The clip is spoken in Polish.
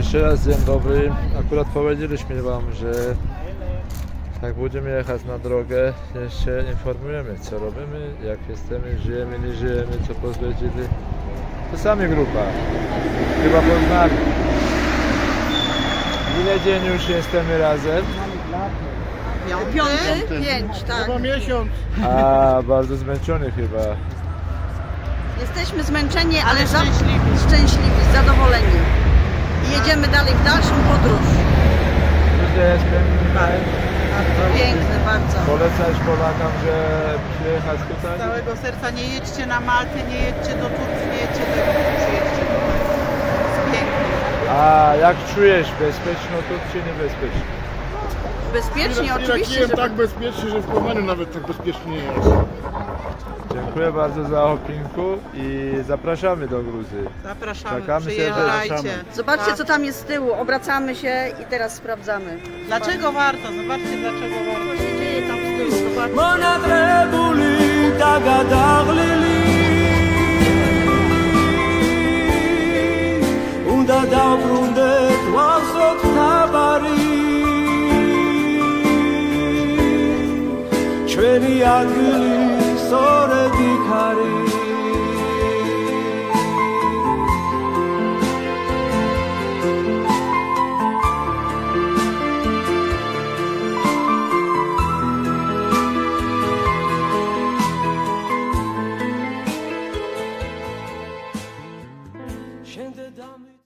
Jeszcze raz dzień dobry. Akurat powiedzieliśmy wam, że jak będziemy jechać na drogę, jeszcze informujemy, co robimy, jak jesteśmy, żyjemy, nie żyjemy, co pozwiedzili. To sami grupa. Chyba poznali. Ile dzień już jesteśmy razem? Pięć, tak. Chyba miesiąc. A, bardzo zmęczony chyba. Jesteśmy zmęczeni, ale szczęśliwi, zadowoleni. I jedziemy dalej w dalszą podróż. Gdzie jest Piękny bardzo. Polecać Polakom, że przyjechać tutaj? Z całego serca nie jedźcie na Maltę, nie jedźcie do Turcji, nie jedźcie do Egiptu, przyjedźcie tutaj. Jest pięknie. A jak czujesz? Bezpieczno tu czy niebezpiecznie? Bezpiecznie, Jest oczywiście, Irakiem że... tak bezpiecznie, że w Pomeniu nawet tak bezpiecznie nie jest. Dziękuję bardzo za opinku i zapraszamy do Gruzji. Zapraszamy, Czekamy, przyjeżdżajcie. Zobaczcie, co tam jest z tyłu. Obracamy się i teraz sprawdzamy. Dlaczego warto? Zobaczcie, dlaczego warto. Co się dzieje tam z tyłu, zobaczcie. ჩვენი ადგილი სწორედ იქ არის